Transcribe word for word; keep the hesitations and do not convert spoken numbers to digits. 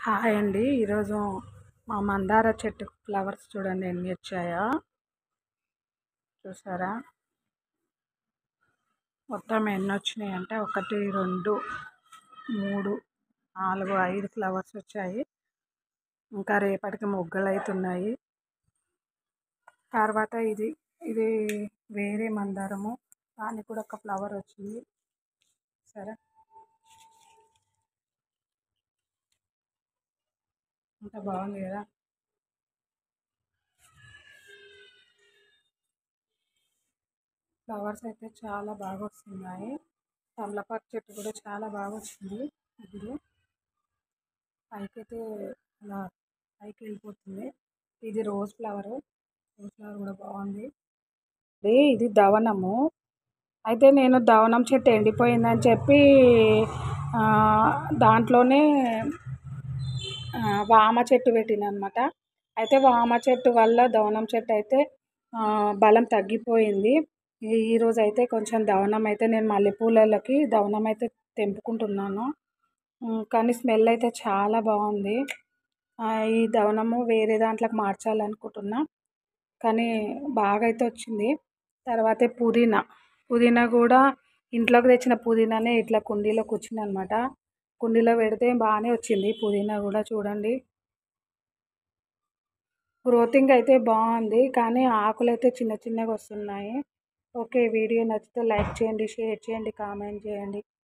Hi అండి. ఈరోజు మా మందార చెట్టు ఫ్లవర్స్ చూడండి ఎన్ని వచ్చాయో. చూసారా? మొత్తం ఎన్ని వచ్చినాయి అంటే ఒకటి, రెండు, మూడు, నాలుగు, ఐదు ఫ్లవర్స్ వచ్చాయి. ఇంకా రేపటికి మొగ్గలు అవుతున్నాయి. తర్వాత ఇది ఇది వేరే మందారము, దానికి కూడా ఒక ఫ్లవర్ వచ్చింది. సరే, అంత బాగుంది కదా. ఫ్లవర్స్ అయితే చాలా బాగా వస్తున్నాయి. తమలపాకు చెట్టు కూడా చాలా బాగా వచ్చింది. ఇప్పుడు పైకైతే అలా పైకి వెళ్ళిపోతుంది. ఇది రోజ్ ఫ్లవర్. రోజ్ ఫ్లవర్ కూడా బాగుంది. ఇది దవనము. అయితే నేను దవనం చెట్టు ఎండిపోయిందని చెప్పి దాంట్లోనే వామ చెట్టు పెట్టిన అనమాట. అయితే వామ చెట్టు వల్ల దవనం చెట్టు అయితే బలం తగ్గిపోయింది. ఈరోజు అయితే కొంచెం దవనం అయితే నేను మల్లెపూలకి దవనం అయితే తెంపుకుంటున్నాను. కానీ స్మెల్ అయితే చాలా బాగుంది. ఈ దవనము వేరే దాంట్లోకి మార్చాలనుకుంటున్నా, కానీ బాగా అయితే వచ్చింది. తర్వాత పుదీనా పుదీనా కూడా ఇంట్లోకి తెచ్చిన పుదీనానే ఇట్లా కుండీలోకి వచ్చింది అనమాట. కుండీలో పెడితే బాగానే వచ్చింది పుదీనా కూడా. చూడండి, గ్రోతింగ్ అయితే బాగుంది, కానీ ఆకులు అయితే చిన్న చిన్నగా వస్తున్నాయి. ఓకే, వీడియో నచ్చితే లైక్ చేయండి, షేర్ చేయండి, కామెంట్ చేయండి.